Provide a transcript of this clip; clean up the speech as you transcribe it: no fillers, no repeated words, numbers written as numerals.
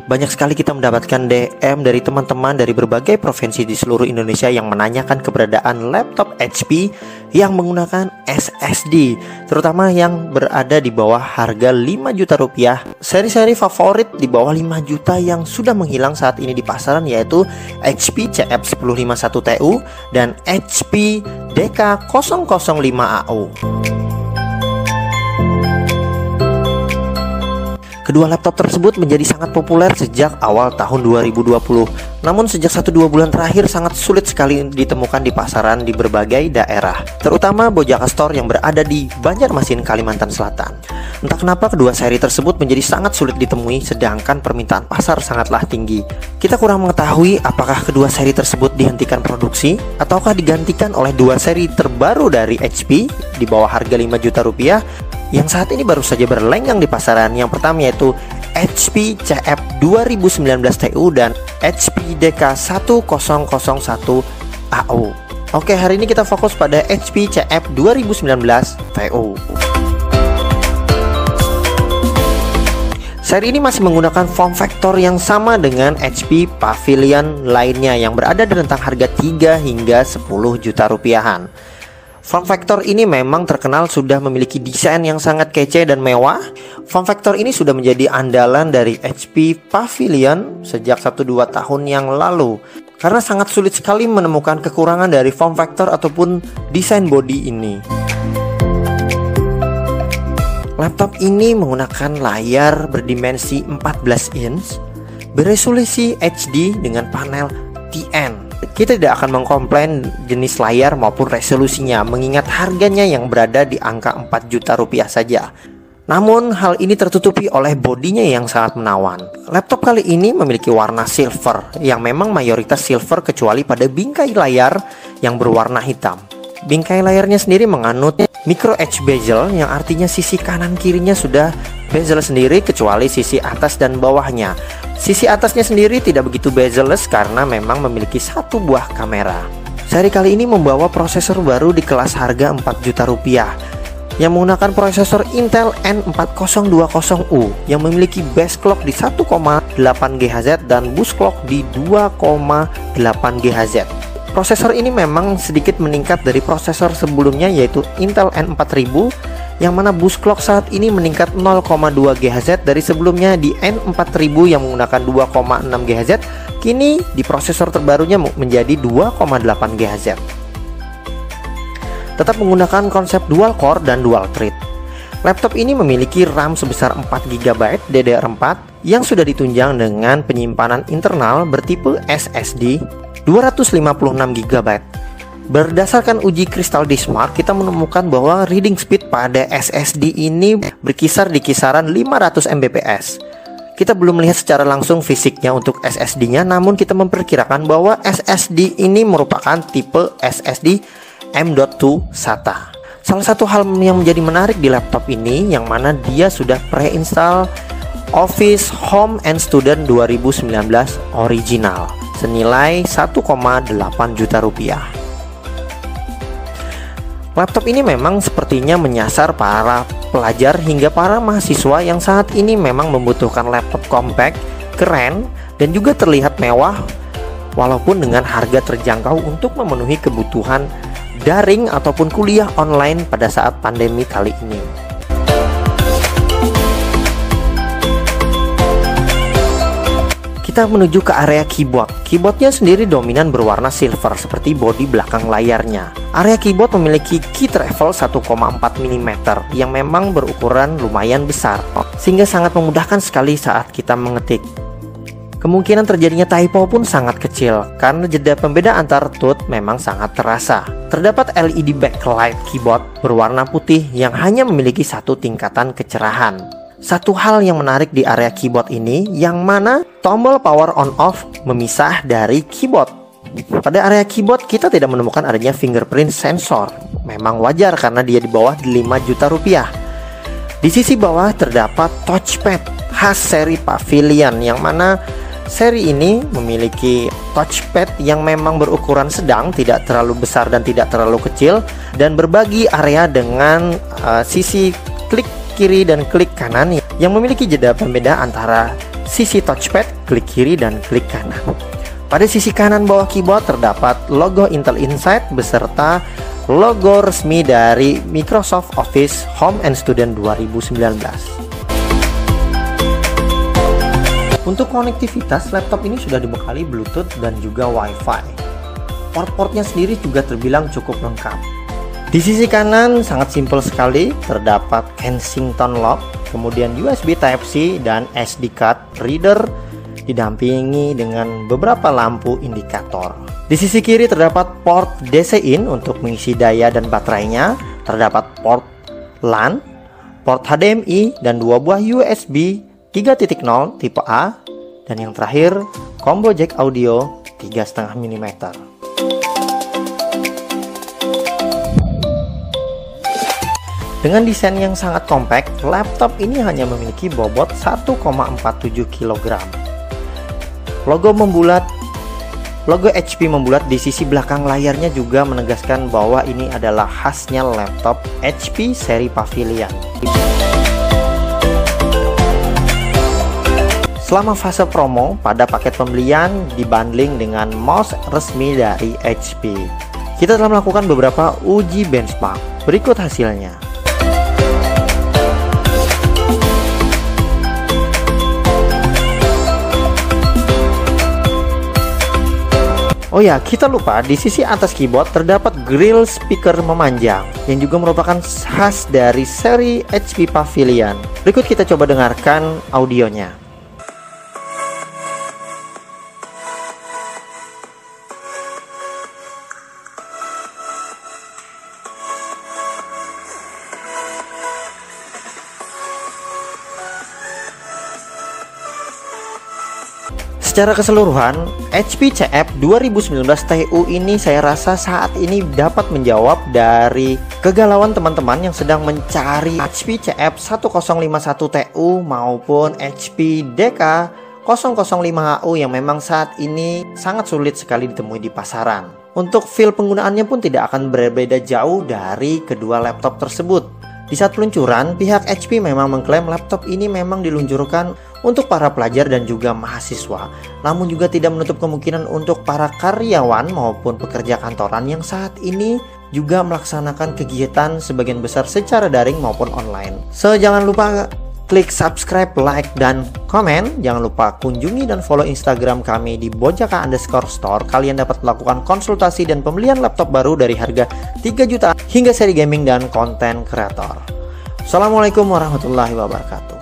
Banyak sekali kita mendapatkan DM dari teman-teman dari berbagai provinsi di seluruh Indonesia yang menanyakan keberadaan laptop HP yang menggunakan SSD, terutama yang berada di bawah harga 5 juta rupiah. Seri-seri favorit di bawah 5 juta yang sudah menghilang saat ini di pasaran yaitu HP CF1051TU dan HP DK005AU. Kedua laptop tersebut menjadi sangat populer sejak awal tahun 2020. Namun sejak 1-2 bulan terakhir sangat sulit sekali ditemukan di pasaran di berbagai daerah, terutama Bojaka Store yang berada di Banjarmasin, Kalimantan Selatan. Entah kenapa kedua seri tersebut menjadi sangat sulit ditemui sedangkan permintaan pasar sangatlah tinggi. Kita kurang mengetahui apakah kedua seri tersebut dihentikan produksi ataukah digantikan oleh dua seri terbaru dari HP di bawah harga 5 juta rupiah yang saat ini baru saja berlenggang di pasaran. Yang pertama yaitu HP CF2019TU dan HP DK1001AU. Oke, hari ini kita fokus pada HP CF2019TU. Seri ini masih menggunakan form factor yang sama dengan HP Pavilion lainnya yang berada di rentang harga 3 hingga 10 juta rupiahan. Form factor ini memang terkenal sudah memiliki desain yang sangat kece dan mewah. Form factor ini sudah menjadi andalan dari HP Pavilion sejak 1-2 tahun yang lalu, karena sangat sulit sekali menemukan kekurangan dari form factor ataupun desain body ini. Laptop ini menggunakan layar berdimensi 14 inch, beresolusi HD dengan panel TN. Kita tidak akan mengkomplain jenis layar maupun resolusinya, mengingat harganya yang berada di angka 4 juta rupiah saja. Namun hal ini tertutupi oleh bodinya yang sangat menawan. Laptop kali ini memiliki warna silver, yang memang mayoritas silver kecuali pada bingkai layar yang berwarna hitam. Bingkai layarnya sendiri menganut micro edge bezel, yang artinya sisi kanan kirinya sudah bezel sendiri kecuali sisi atas dan bawahnya. Sisi atasnya sendiri tidak begitu bezelless karena memang memiliki satu buah kamera. Seri kali ini membawa prosesor baru di kelas harga 4 juta rupiah yang menggunakan prosesor Intel N4020U yang memiliki base clock di 1,8 GHz dan boost clock di 2,8 GHz. Prosesor ini memang sedikit meningkat dari prosesor sebelumnya yaitu Intel N4000, yang mana boost clock saat ini meningkat 0,2 GHz dari sebelumnya di N4000 yang menggunakan 2,6 GHz. Kini di prosesor terbarunya menjadi 2,8 GHz. Tetap menggunakan konsep dual core dan dual thread. Laptop ini memiliki RAM sebesar 4 GB DDR4 yang sudah ditunjang dengan penyimpanan internal bertipe SSD 256 GB. Berdasarkan uji Crystal Diskmark, kita menemukan bahwa reading speed pada SSD ini berkisar di kisaran 500 Mbps. Kita belum melihat secara langsung fisiknya untuk SSD-nya, namun kita memperkirakan bahwa SSD ini merupakan tipe SSD M.2 SATA. Salah satu hal yang menjadi menarik di laptop ini, yang mana dia sudah pre-install Office Home and Student 2019 original senilai 1,8 juta rupiah. Laptop ini memang sepertinya menyasar para pelajar hingga para mahasiswa yang saat ini memang membutuhkan laptop compact, keren, dan juga terlihat mewah walaupun dengan harga terjangkau untuk memenuhi kebutuhan daring ataupun kuliah online pada saat pandemi kali ini. Kita menuju ke area keyboard. Keyboardnya sendiri dominan berwarna silver seperti bodi belakang layarnya. Area keyboard memiliki key travel 1,4 mm yang memang berukuran lumayan besar, sehingga sangat memudahkan sekali saat kita mengetik. Kemungkinan terjadinya typo pun sangat kecil karena jeda pembeda antar tooth memang sangat terasa. Terdapat LED backlight keyboard berwarna putih yang hanya memiliki satu tingkatan kecerahan. Satu hal yang menarik di area keyboard ini, yang mana tombol power on off memisah dari keyboard. Pada area keyboard kita tidak menemukan adanya fingerprint sensor. Memang wajar karena dia di bawah 5 juta rupiah. Di sisi bawah terdapat touchpad khas seri Pavilion, yang mana seri ini memiliki touchpad yang memang berukuran sedang, tidak terlalu besar dan tidak terlalu kecil, dan berbagi area dengan sisi klik kiri dan klik kanan yang memiliki jeda pembeda antara sisi touchpad, klik kiri dan klik kanan. Pada sisi kanan bawah keyboard terdapat logo Intel Inside beserta logo resmi dari Microsoft Office Home and Student 2019. Untuk konektivitas, laptop ini sudah dibekali Bluetooth dan juga Wi-Fi. Port-portnya sendiri juga terbilang cukup lengkap. Di sisi kanan sangat simpel sekali, terdapat Kensington lock, kemudian USB Type-C dan SD card reader didampingi dengan beberapa lampu indikator. Di sisi kiri terdapat port DC-in untuk mengisi daya dan baterainya, terdapat port LAN, port HDMI dan 2 buah USB 3.0 tipe A, dan yang terakhir combo jack audio 3,5 mm. Dengan desain yang sangat kompak, laptop ini hanya memiliki bobot 1,47 kg. Logo HP membulat di sisi belakang layarnya juga menegaskan bahwa ini adalah khasnya laptop HP seri Pavilion. Selama fase promo, pada paket pembelian dibundling dengan mouse resmi dari HP. Kita telah melakukan beberapa uji benchmark. Berikut hasilnya. Oh ya, kita lupa di sisi atas keyboard terdapat grill speaker memanjang yang juga merupakan khas dari seri HP Pavilion. Berikut kita coba dengarkan audionya. Secara keseluruhan, HP CF 2019 TU ini saya rasa saat ini dapat menjawab dari kegalauan teman-teman yang sedang mencari HP CF 1051 TU maupun HP DK 005HU yang memang saat ini sangat sulit sekali ditemui di pasaran. Untuk feel penggunaannya pun tidak akan berbeda jauh dari kedua laptop tersebut. Di saat peluncuran, pihak HP memang mengklaim laptop ini memang diluncurkan untuk para pelajar dan juga mahasiswa, namun juga tidak menutup kemungkinan untuk para karyawan maupun pekerja kantoran yang saat ini juga melaksanakan kegiatan sebagian besar secara daring maupun online. So, jangan lupa klik subscribe, like, dan komen. Jangan lupa kunjungi dan follow Instagram kami di bojaka_store. Kalian dapat melakukan konsultasi dan pembelian laptop baru dari harga 3 juta hingga seri gaming dan konten kreator. Assalamualaikum warahmatullahi wabarakatuh.